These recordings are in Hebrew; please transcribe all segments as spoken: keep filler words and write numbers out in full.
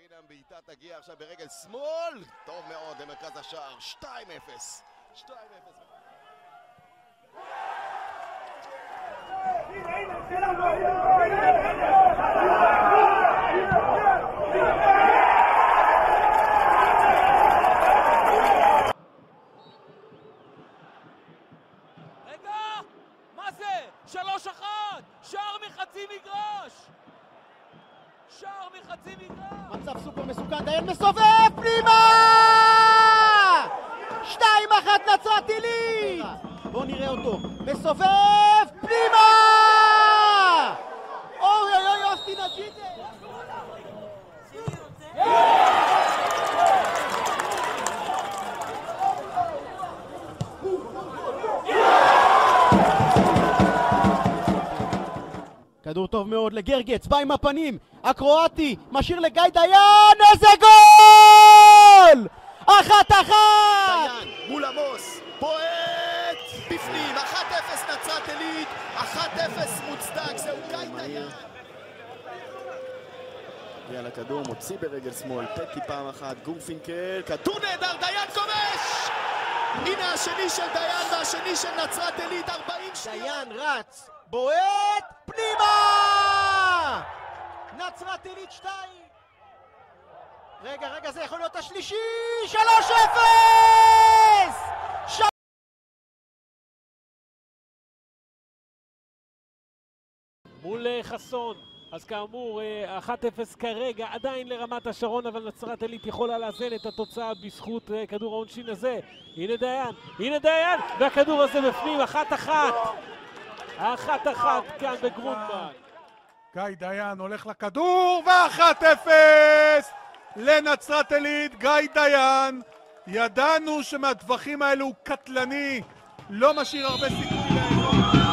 והנה הבעיטה תגיע עכשיו ברגל שמאל. טוב מאוד למרכז השער. שתיים אפס. שתיים אפס. רגע! מה זה? שלוש אחת! שער מחצי מגרש! שער מחצי מגרש! מצב סופר מסוכן, דיין מסובב פנימה! שתיים אחת נצרת עילית! בואו נראה אותו, מסובב פנימה! אוי אוי אוי אוסטין אג'ידה! כדור טוב מאוד לגרגץ, בא עם הפנים, הקרואטי, משאיר לגיא דיין, איזה גול! אחת אחת! דיין מול עמוס, בועט בפנים, אחת אפס נצרת עילית, אחת אפס מוצדק, זהו גיא דיין. הגיע לכדור, מוציא ברגל שמאל, פטי פעם אחת, גורפינקל, כדור נהדר, דיין כובש! הנה השני של דיין והשני של נצרת עילית, ארבעים שניות. דיין רץ, בועט פנימה! נצרת עילית שתיים. רגע, רגע, זה יכול להיות השלישי! שלוש אפס! ש... מול חסון, אז כאמור אחת אפס כרגע, עדיין לרמת השרון, אבל נצרת עילית יכולה לאזן את התוצאה בזכות כדור העונשין הזה. הנה דיין, הנה דיין, והכדור הזה בפנים, אחת אחת. אחת אחת כאן בגרונדמן. גיא דיין הולך לכדור, ואחת אפס לנצרת עילית. גיא דיין, ידענו שמהטווחים האלו הוא קטלני, לא משאיר הרבה סיכוי להם.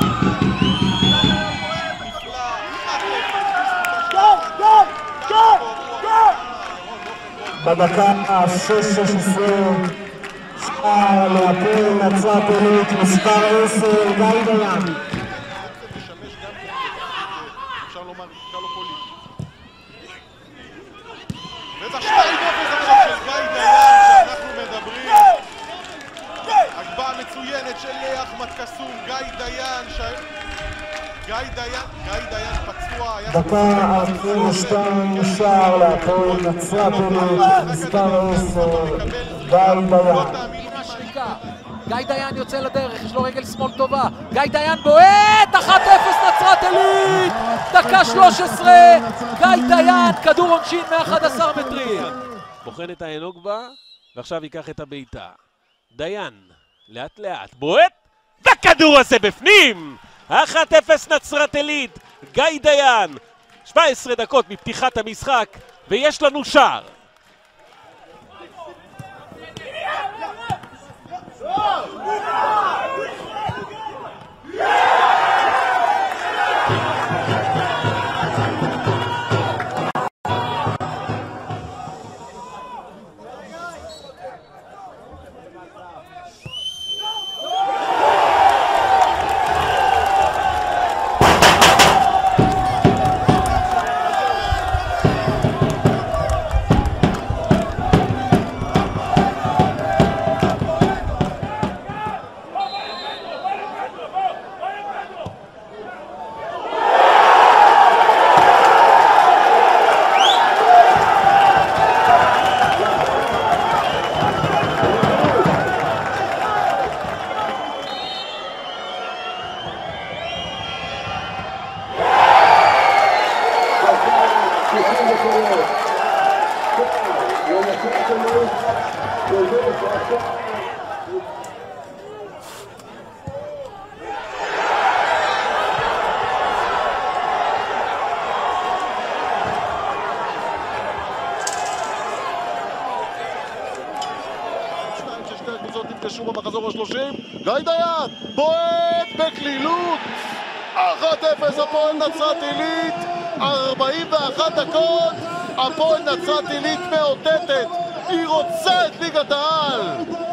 בדקה ה-שש עשרה שער להפועל נצרת עילית מספר עשר, גיא דיין. אפשר לומר, אפשר לא פוליטי. וזה שתיים אפס עכשיו של גיא דיין שאנחנו מדברים. הגבהה מצוינת של אחמד קסום, גיא דיין ש... גיא דיין, גיא דיין פצוע. דקה ארבעים ושתיים שער להפועל נצרת עילית מספר עשר, גיא דיין. גיא דיין יוצא לדרך, יש לו רגל שמאל טובה, גיא דיין בועט, אחת אפס נצרת עילית, דקה שלוש עשרה, גיא דיין, כדור עונשין מ-אחד עשר מטרים. בוחן את האנוגבה, ועכשיו ייקח את הבעיטה. דיין, לאט לאט, בועט, והכדור הזה בפנים! אחת אפס נצרת עילית, גיא דיין, שבע עשרה דקות מפתיחת המשחק, ויש לנו שער. נפגשו במחזור השלושים, גיא דיין בועט בקלילות, אחת אפס הפועל נצרת עילית, ארבעים ואחת דקות, הפועל נצרת עילית מאותתת, היא רוצה את ליגת העל.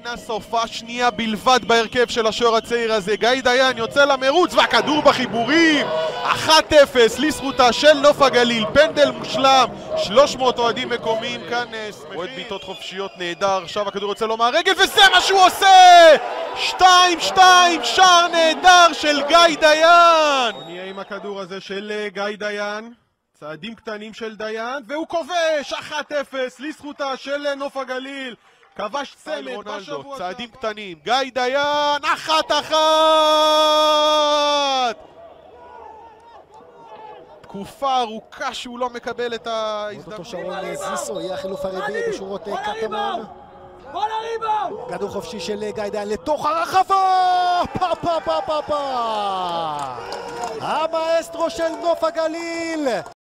נכנס הופעה שנייה בלבד בהרכב של השוער הצעיר הזה. גיא דיין יוצא למרוץ והכדור בחיבורים. אחת אפס לזכותה של נוף הגליל, פנדל מושלם. שלוש מאות אוהדים מקומיים כאן אוהד בעיטות חופשיות נהדר. עכשיו הכדור יוצא לו מהרגל וזה מה שהוא עושה! שתיים שתיים, שער נהדר של גיא דיין. נהיה עם הכדור הזה של גיא דיין, צעדים קטנים של דיין, והוא כובש אחת אפס לזכותה של נוף הגליל. כבש צמד בשבוע. צעדים קטנים, גיא דיין, אחת אחת! תקופה ארוכה שהוא לא מקבל את ההזדמנות. אותו שרון זיסו יהיה החילוף הרביעי בשורות קטמון. כדור חופשי של גיא דיין לתוך הרחבה! פה פה פה פה פה! המאסטרו של נוף הגליל!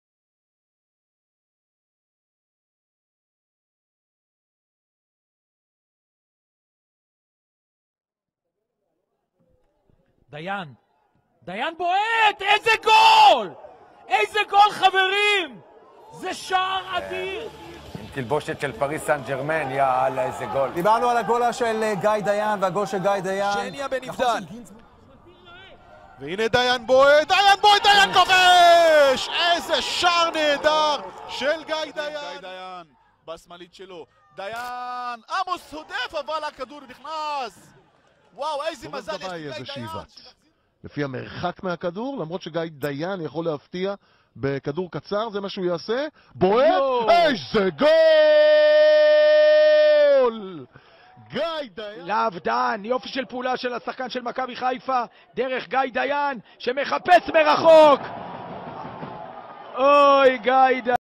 דיין, דיין בועט! איזה גול! איזה גול חברים! זה שער אדיר! תלבושת של פריס סן ג'רמן, יאללה איזה גול. דיברנו על הגול של גיא דיין והגול של גיא דיין. שניה בנבדל. והנה דיין בועט, דיין בועט, דיין כובש! איזה שער נהדר של גיא דיין. גיא דיין בשמאלית שלו. דיין, עמוס הודף אבל הכדור נכנס. וואו, איזה מזל יש לגיא דיין. לפי המרחק מהכדור, למרות שגיא דיין יכול להפתיע בכדור קצר, זה מה שהוא יעשה. בועט, איזה גול! גיא דיין. לעבדן, יופי של פעולה של השחקן של מכבי חיפה, דרך גיא דיין שמחפש מרחוק. אוי, גיא דיין.